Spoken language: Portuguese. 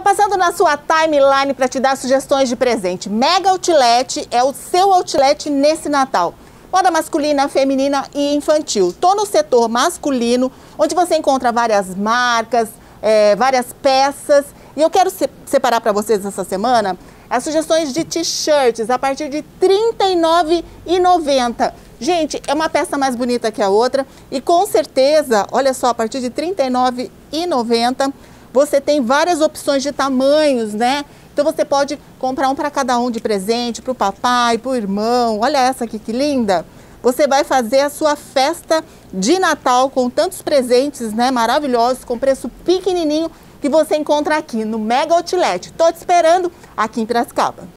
passando na sua timeline para te dar sugestões de presente. Mega Outlet é o seu outlet nesse Natal. Moda masculina, feminina e infantil. Tô no setor masculino, onde você encontra várias marcas, várias peças. E eu quero separar para vocês essa semana as sugestões de t-shirts a partir de R$ 39,90. Gente, é uma peça mais bonita que a outra e com certeza, olha só, a partir de R$ 39,90 você tem várias opções de tamanhos, né? Então você pode comprar um para cada um de presente, para o papai, para o irmão. Olha essa aqui que linda! Você vai fazer a sua festa de Natal com tantos presentes, né, maravilhosos, com preço pequenininho que você encontra aqui no Mega Outlet. Tô te esperando aqui em Piracicaba.